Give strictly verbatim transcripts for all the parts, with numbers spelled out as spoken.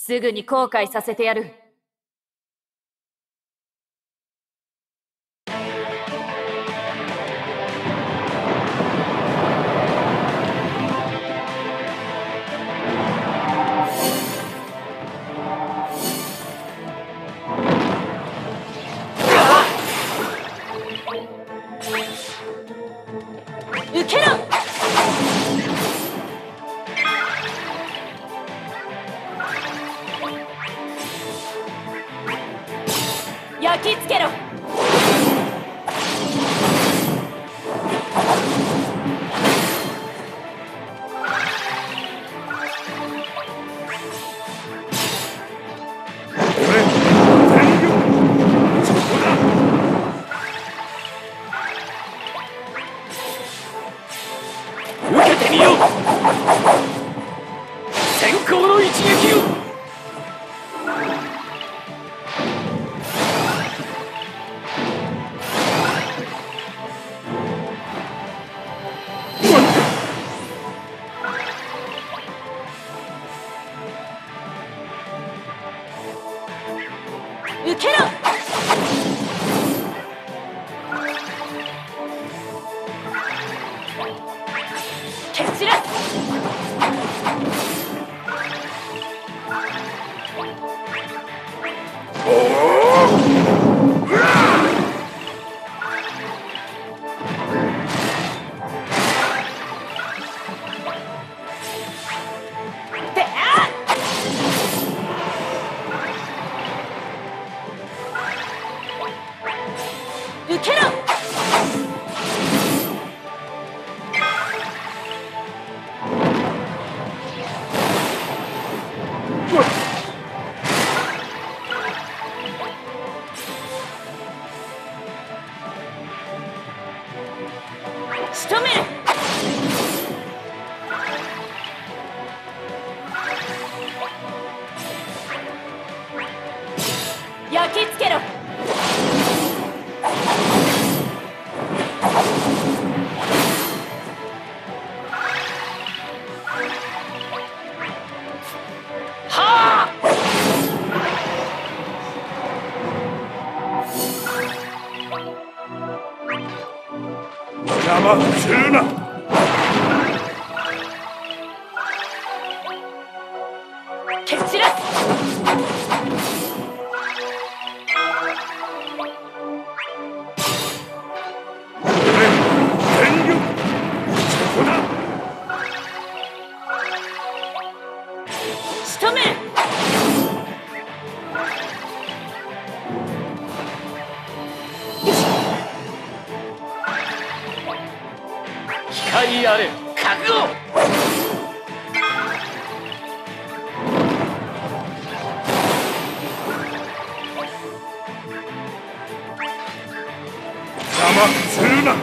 すぐに後悔させてやる。受けろ。焼き付けろ。 受けてみよう。先行の一撃を。 受けろ。蹴散らす。であ受けろ。仕留める。焼き付けろ。 はあ。 邪魔するな。 蹴散らす。 全力。そこだ。 仕留める。 光あれ覚悟。 邪魔するな。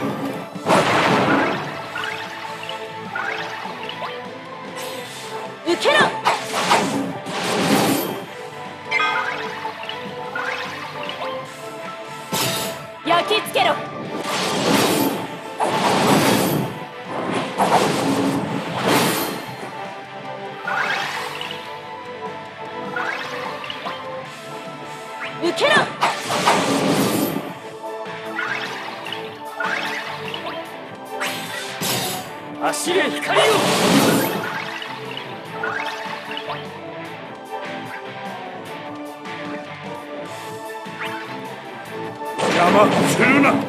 受けろ。焼き付けろ。受けろ。 走れ光を。 邪魔するな。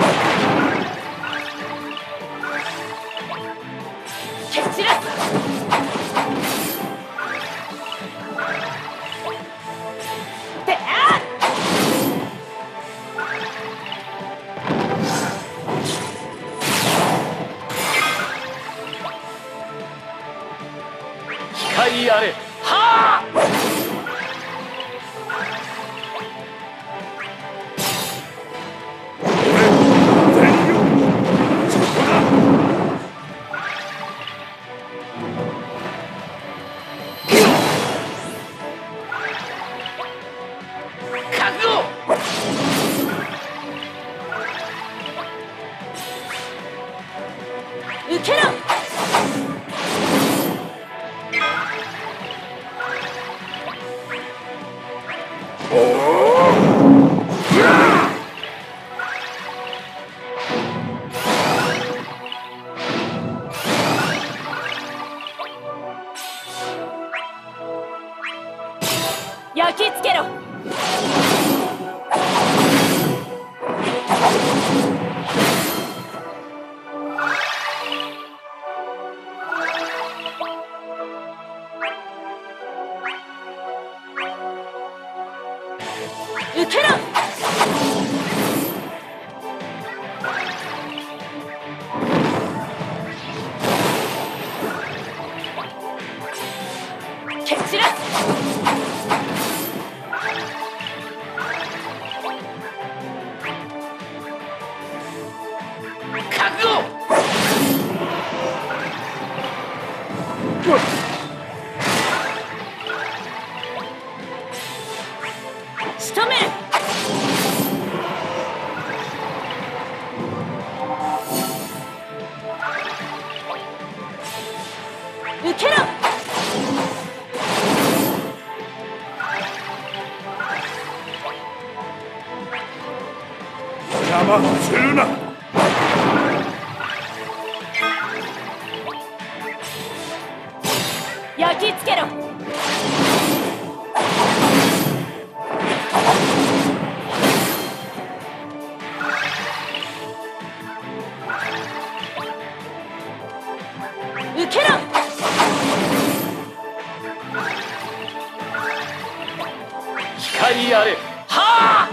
蹴散らす。であ光あれ。はあ。 俺焼き付けろ。受けろ。蹴散らす。 覚悟。 仕留める。受けろ。 邪魔するな。 焼き付けろ。受けろ。 光あれ。はあ。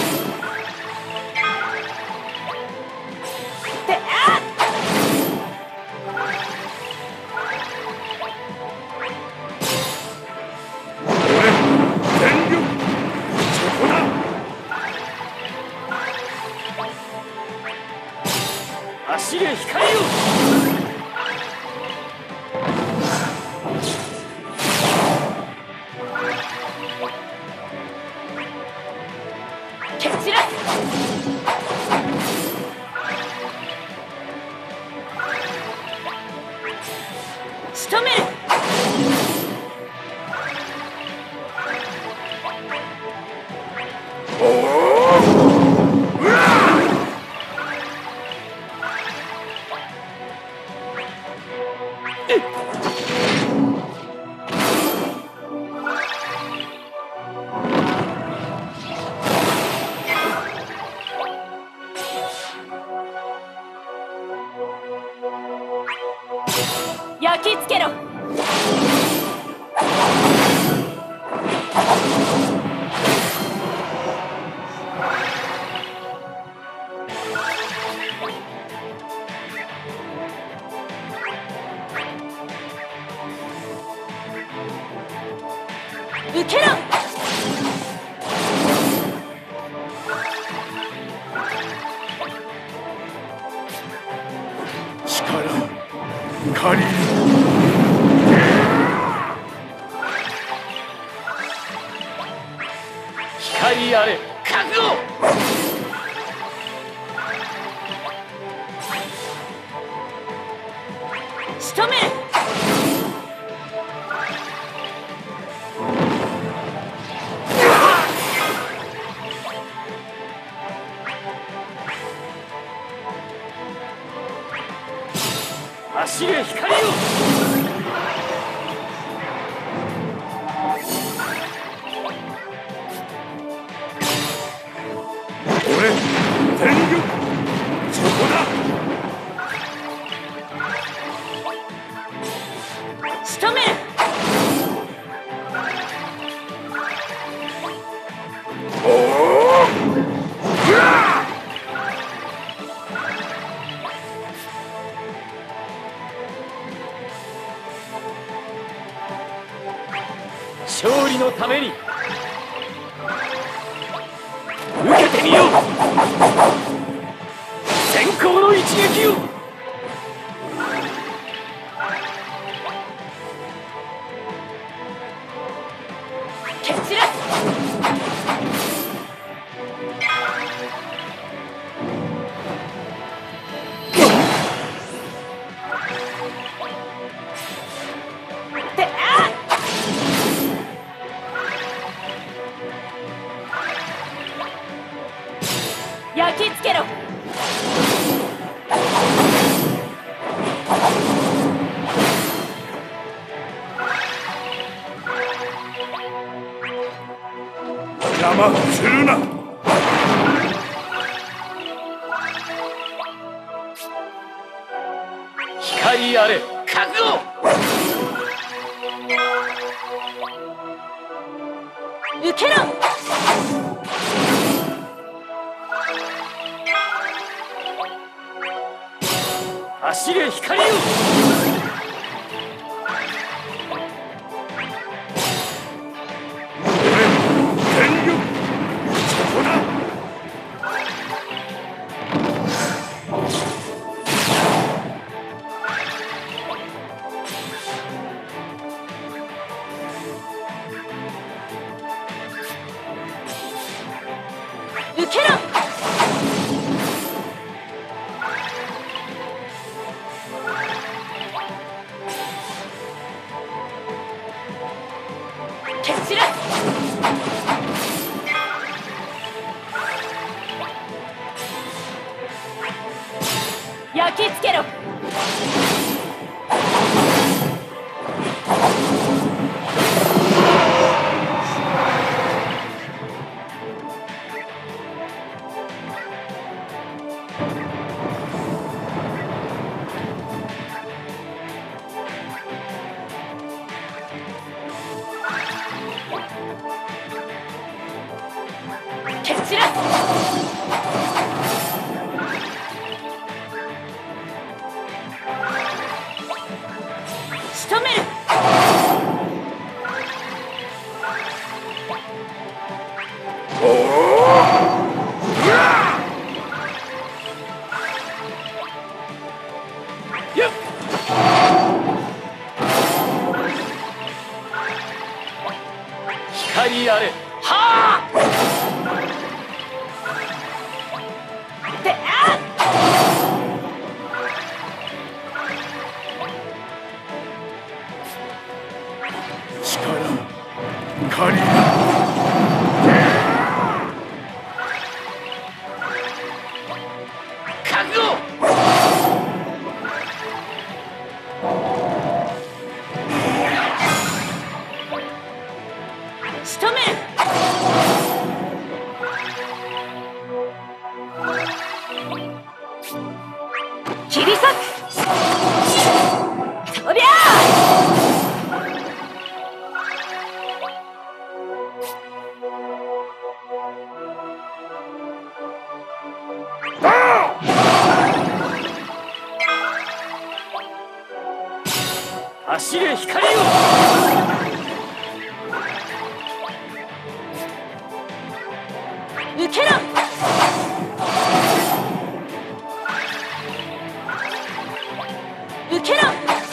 てあっ。 俺全力そこだ。 走れ光よ。 蹴散らす。仕留める。 おお。うわ焼き付けろ。受けろ。 力借りる。 光あれ。覚悟。 仕留める。 走れ光よ。 俺全力そこだ。 仕留める。 おお。うわ勝利のために受けてみよう。先行の一撃を。 蹴散らす。てあっ。 焼き付けろ。 邪魔するな。 光あれ覚悟。 受けろ。 走れ光よ。 全力。そこだ。 受けろ。蹴散らす。焼き付けろ。蹴散らす。仕留める。 おお。うわ。 よっ。光あれ。はあ。 で、あっ。 力借りる。 覚悟。 仕留める。切り裂く。そりゃあ。 走れ光よ。 受けろ。受けろ。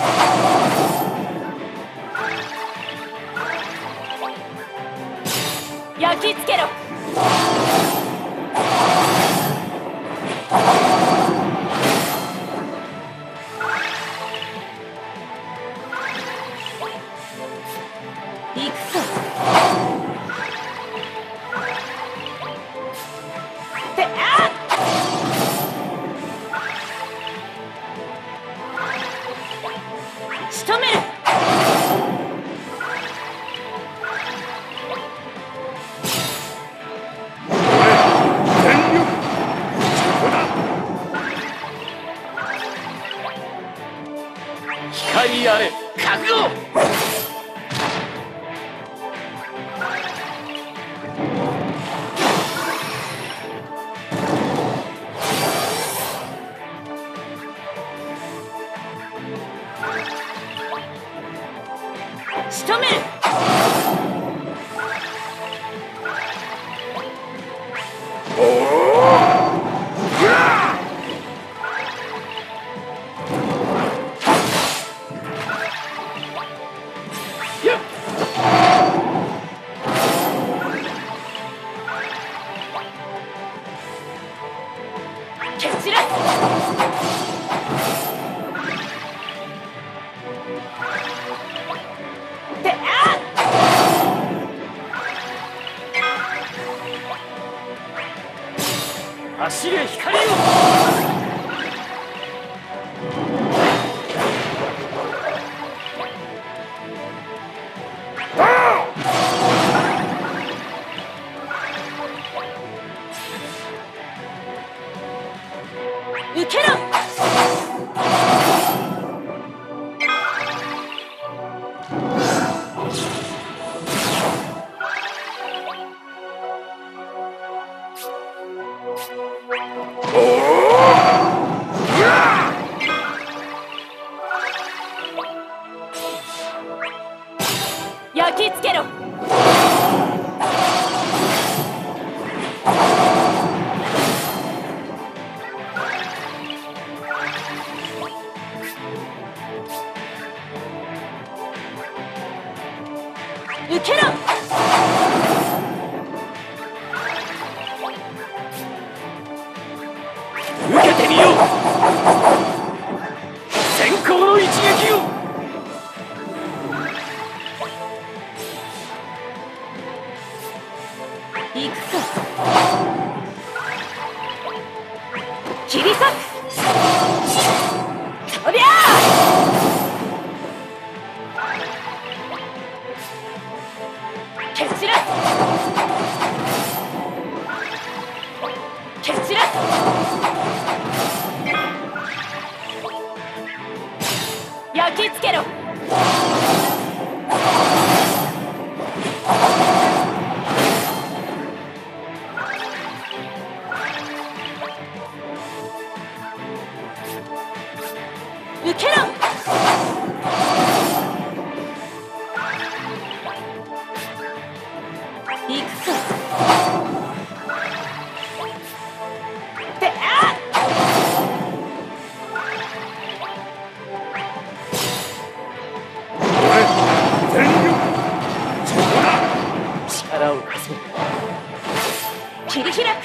焼き付けろ。行くぞ。で、あっ。仕留める。 全力。そこだ。 光あれ覚悟。 仕留める。 おお。うわ。 よっ。 蹴散らす。で、あっ。 走れ光よ。 受けろ。焼き付けろ。受けろ。 受けてみよう。先行の一撃を。 行くか。切り裂く。そりゃあ。蹴散らす。蹴散らす。焼き付けろ。受けろ。行くか。ってあっ。 俺全力。そこだ。 力を貸そう。 切り開く。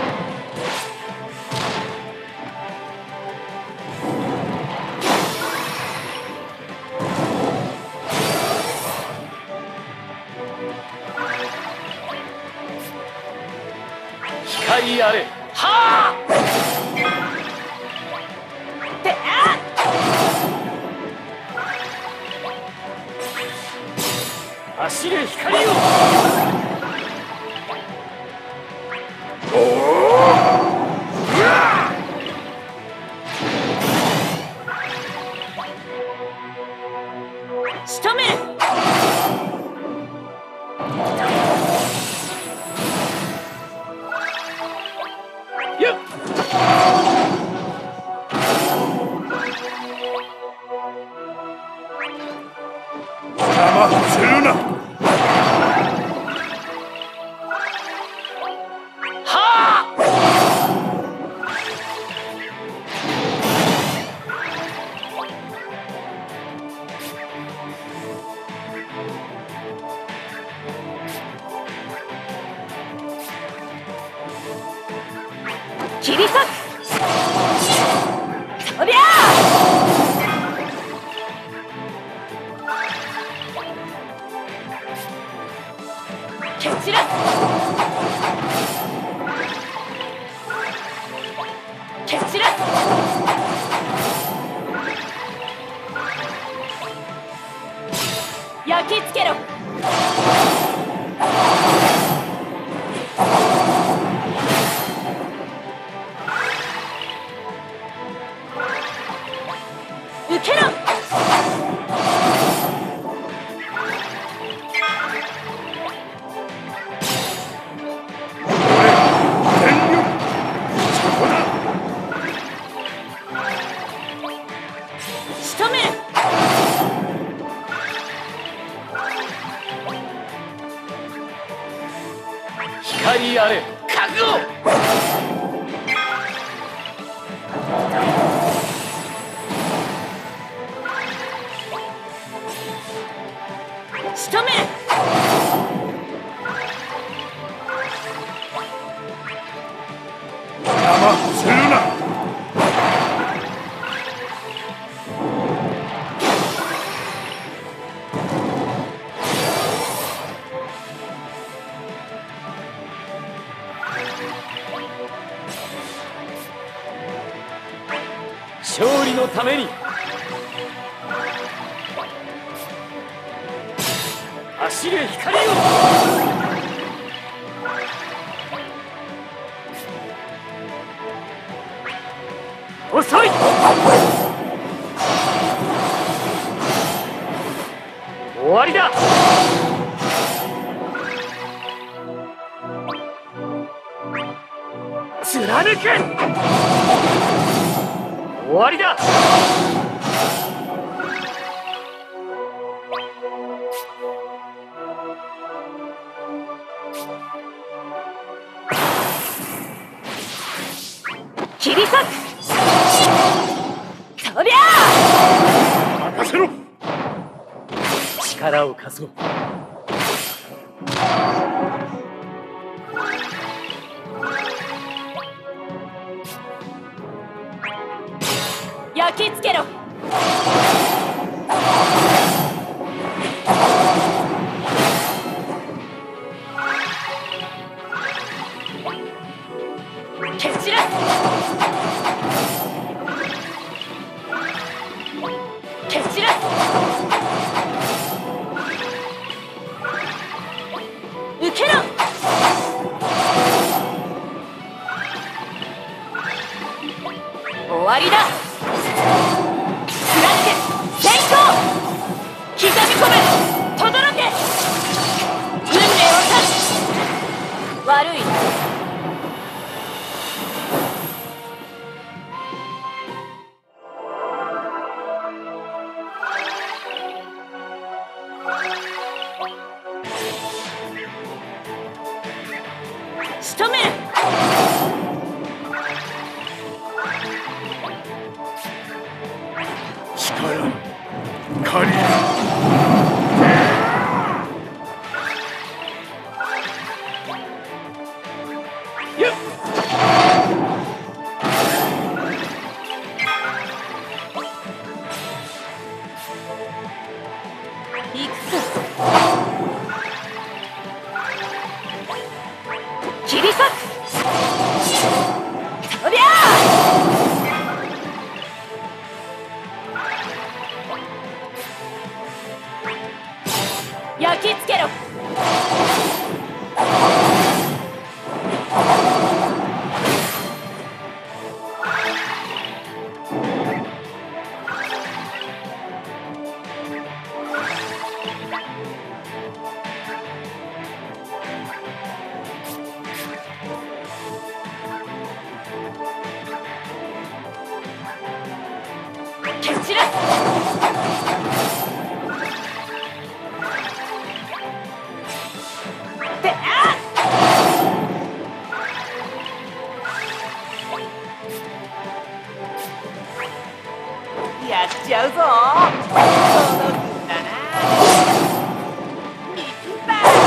光あれ。はあ。 ってあっ。 走れ光よ。 仕留める。 よっ。 邪魔するな。 はあ。 切り裂く。そりゃあ。蹴散らす。蹴散らす。焼き付けろ。受けろ。仕留める。 光あれ。覚悟。 仕留める。 邪魔するな。 勝利のために。走れ光よ。遅い。終わりだ。貫け。終わりだ。 切り裂く。そりゃあ任せろ。 力を貸そう。 焼き付けろ。蹴散らす。蹴散らす。受けろ。終わりだ。貫け。先行。刻み込め。轟け。運命を断つ。悪い。仕留め。 力借りる。 ゆっ。 いくぞ。切り裂く。そりゃあ焼き付けろ。蹴散らす。であやっちゃうぞ。届くんだな。いくんだ。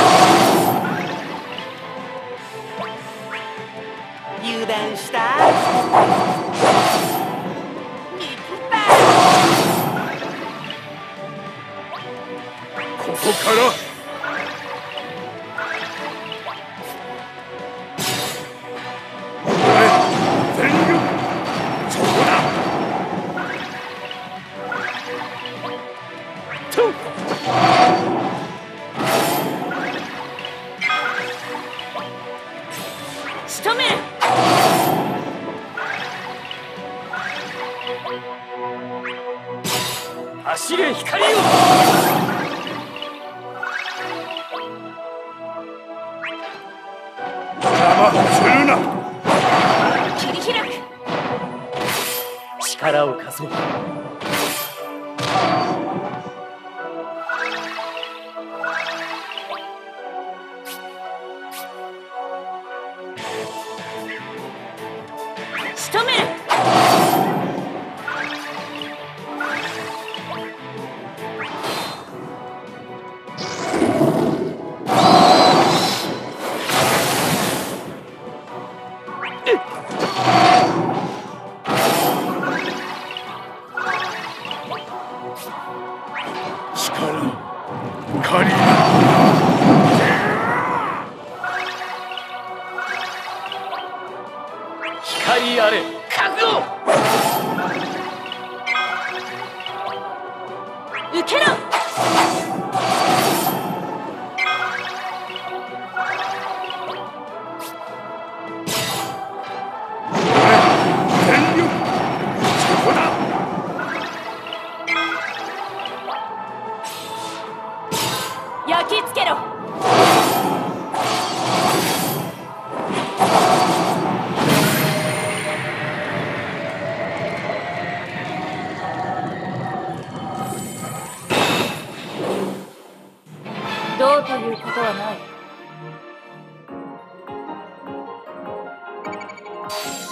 油断した。いくんだ。 ここから全力。そこだ。 とっ。 仕留め。 走れ光よ。 邪魔するな。 切り開く。 力を貸そう。 仕留め。 力借りる。 光あれ覚悟。 受けろ。 全力そこだ。 焼き付けろ。どうということはない。